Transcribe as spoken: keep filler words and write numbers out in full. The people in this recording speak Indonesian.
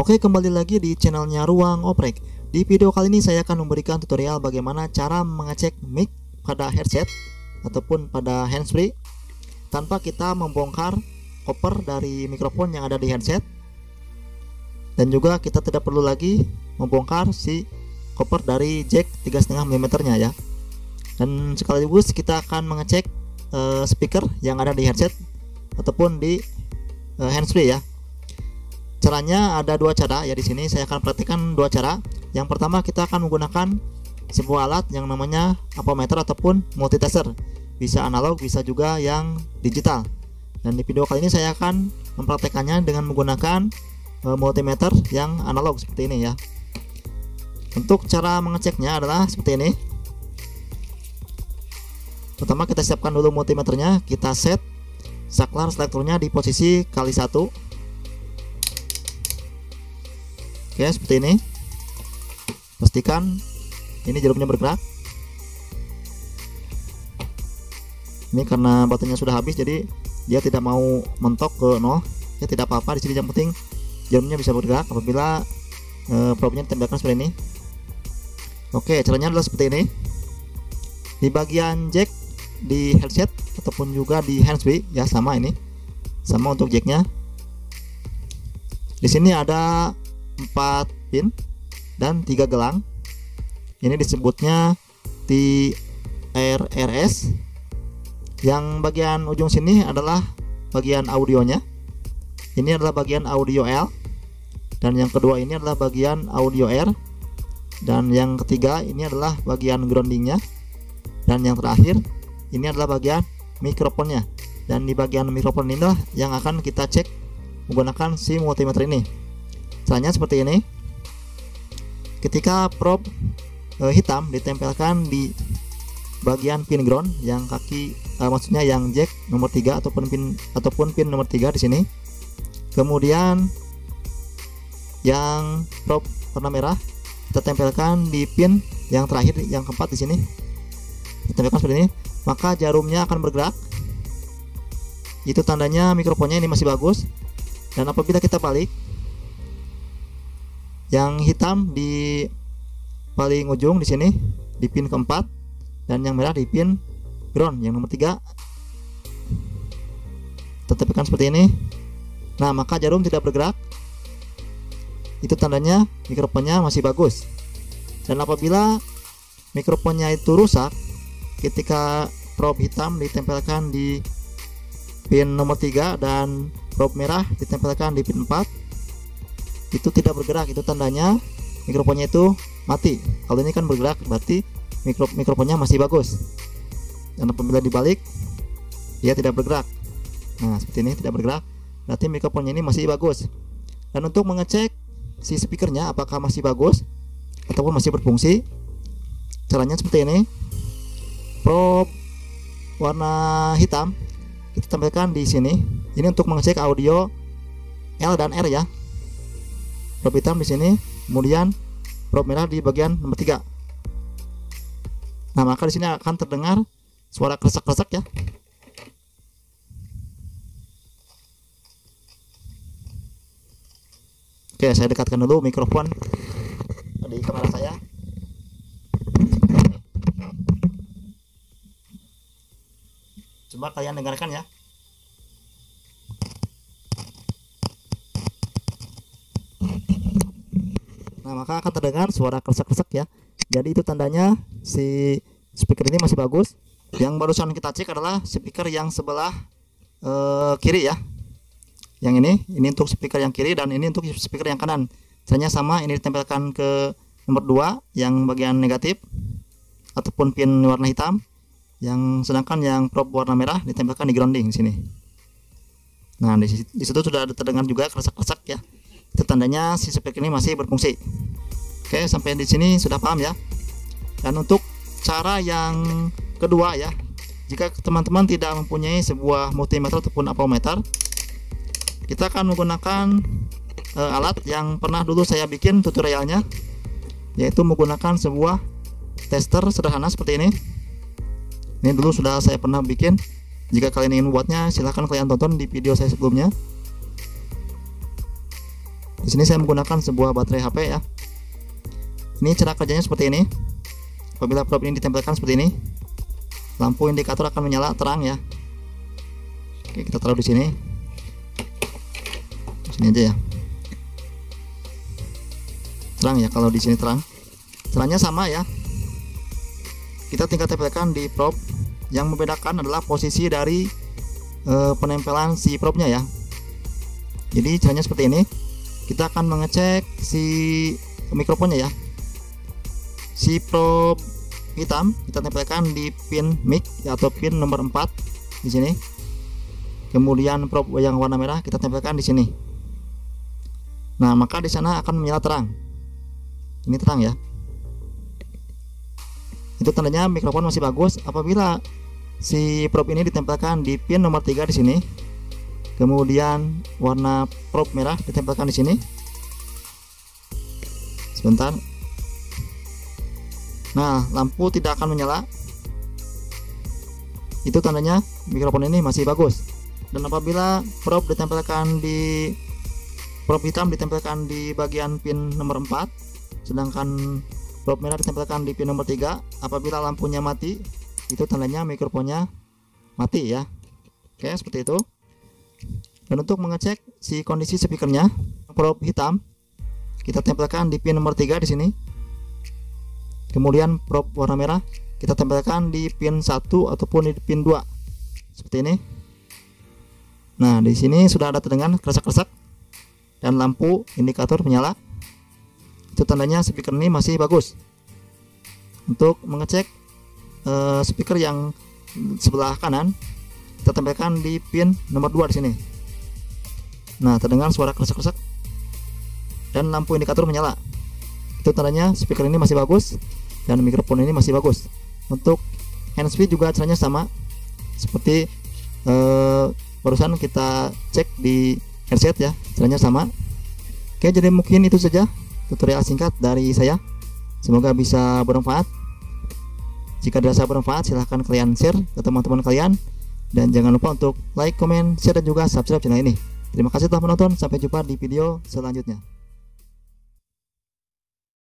Oke, kembali lagi di channelnya Ruang Oprek. Di video kali ini saya akan memberikan tutorial bagaimana cara mengecek mic pada headset ataupun pada handsfree tanpa kita membongkar koper dari mikrofon yang ada di headset, dan juga kita tidak perlu lagi membongkar si koper dari jack tiga koma lima milimeter nya ya. Dan sekaligus kita akan mengecek uh, speaker yang ada di headset ataupun di uh, handsfree ya. Caranya ada dua cara ya. Di sini saya akan praktikkan dua cara. Yang pertama, kita akan menggunakan sebuah alat yang namanya ampometer ataupun multitester. Bisa analog, bisa juga yang digital. Dan di video kali ini saya akan mempraktekannya dengan menggunakan e, multimeter yang analog seperti ini ya. Untuk cara mengeceknya adalah seperti ini. Pertama, kita siapkan dulu multimeternya. Kita set saklar selektornya di posisi kali satu. Oke, seperti ini. Pastikan ini jarumnya bergerak. Ini karena baterainya sudah habis, jadi dia tidak mau mentok ke nol. Ya tidak apa-apa, di sini yang penting jarumnya bisa bergerak apabila e, probnya ditembakkan seperti ini. Oke, caranya adalah seperti ini. Di bagian jack di headset ataupun juga di handsfree ya sama ini. Sama untuk jacknya. Di sini ada empat pin dan tiga gelang. Ini disebutnya T R R S. Yang bagian ujung sini adalah bagian audionya. Ini adalah bagian audio L. Dan yang kedua ini adalah bagian audio R. Dan yang ketiga ini adalah bagian groundingnya. Dan yang terakhir ini adalah bagian mikrofonnya. Dan di bagian mikrofon inilah yang akan kita cek menggunakan si multimeter ini. Caranya seperti ini. Ketika probe e, hitam ditempelkan di bagian pin ground yang kaki e, maksudnya yang jack nomor tiga ataupun pin ataupun pin nomor tiga di sini. Kemudian yang probe warna merah kita tempelkan di pin yang terakhir yang keempat di sini. Kita tempelkan seperti ini, maka jarumnya akan bergerak. Itu tandanya mikrofonnya ini masih bagus. Dan apabila kita balik, yang hitam di paling ujung di sini di pin keempat dan yang merah di pin ground yang nomor tiga. Tetapkan seperti ini. Nah, maka jarum tidak bergerak. Itu tandanya mikrofonnya masih bagus. Dan apabila mikrofonnya itu rusak ketika probe hitam ditempelkan di pin nomor tiga dan probe merah ditempelkan di pin empat, itu tidak bergerak, itu tandanya mikrofonnya itu mati. Kalau ini kan bergerak, berarti mikro, mikrofonnya masih bagus. Dan apabila dibalik, dia tidak bergerak. Nah, seperti ini tidak bergerak, berarti mikrofonnya ini masih bagus. Dan untuk mengecek si speakernya apakah masih bagus ataupun masih berfungsi, caranya seperti ini. Probe warna hitam kita tampilkan di sini. Ini untuk mengecek audio L dan R ya. Probe hitam di sini, kemudian probe merah di bagian nomor tiga. Nah, maka di sini akan terdengar suara kresek-kresek ya. Oke, saya dekatkan dulu mikrofon di kamera saya. Coba kalian dengarkan ya. Nah, maka akan terdengar suara kresek-kresek ya. Jadi itu tandanya si speaker ini masih bagus. Yang barusan kita cek adalah speaker yang sebelah eh, kiri ya. Yang ini, ini untuk speaker yang kiri dan ini untuk speaker yang kanan. Caranya sama, ini ditempelkan ke nomor dua yang bagian negatif ataupun pin warna hitam. Yang sedangkan yang probe warna merah ditempelkan di grounding sini. Nah, di, di situ sudah terdengar juga kresek-kresek ya. Itu tandanya si speaker ini masih berfungsi. Oke, sampai di sini sudah paham ya. Dan untuk cara yang kedua ya, jika teman-teman tidak mempunyai sebuah multimeter ataupun ampometer, kita akan menggunakan e, alat yang pernah dulu saya bikin tutorialnya, yaitu menggunakan sebuah tester sederhana seperti ini. Ini dulu sudah saya pernah bikin. Jika kalian ingin membuatnya, silahkan kalian tonton di video saya sebelumnya. Di sini saya menggunakan sebuah baterai H P ya. Ini cara kerjanya seperti ini. Apabila probe ini ditempelkan seperti ini, lampu indikator akan menyala terang ya. Oke, kita taruh di sini. Di sini aja ya. Terang ya, kalau di sini terang. Caranya sama ya. Kita tinggal tempelkan di probe. Yang membedakan adalah posisi dari e, penempelan si probe-nya ya. Jadi caranya seperti ini. Kita akan mengecek si mikrofonnya ya. Si probe hitam kita tempelkan di pin mic atau pin nomor empat di sini. Kemudian probe yang warna merah kita tempelkan di sini. Nah, maka di sana akan menyala terang. Ini terang ya. Itu tandanya mikrofon masih bagus. Apabila si probe ini ditempelkan di pin nomor tiga di sini, kemudian warna probe merah ditempelkan di sini. Sebentar. Nah, lampu tidak akan menyala. Itu tandanya mikrofon ini masih bagus. Dan apabila probe ditempelkan di probe hitam ditempelkan di bagian pin nomor empat, sedangkan probe merah ditempelkan di pin nomor tiga, apabila lampunya mati, itu tandanya mikrofonnya mati ya. Oke, seperti itu. Dan untuk mengecek si kondisi speakernya, probe hitam kita tempelkan di pin nomor tiga di sini. Kemudian probe warna merah kita tempelkan di pin satu ataupun di pin dua. Seperti ini. Nah, di sini sudah ada terdengar kresek-kresek dan lampu indikator menyala. Itu tandanya speaker ini masih bagus. Untuk mengecek uh, speaker yang sebelah kanan, kita tempelkan di pin nomor dua di sini. Nah, terdengar suara kresek-kresek dan lampu indikator menyala. Itu tandanya speaker ini masih bagus dan mikrofon ini masih bagus. Untuk handsfree juga caranya sama seperti uh, barusan kita cek di headset ya, caranya sama. Oke, jadi mungkin itu saja tutorial singkat dari saya. Semoga bisa bermanfaat. Jika dirasa bermanfaat, silahkan kalian share ke teman-teman kalian. Dan jangan lupa untuk like, comment, share, dan juga subscribe channel ini. Terima kasih telah menonton. Sampai jumpa di video selanjutnya.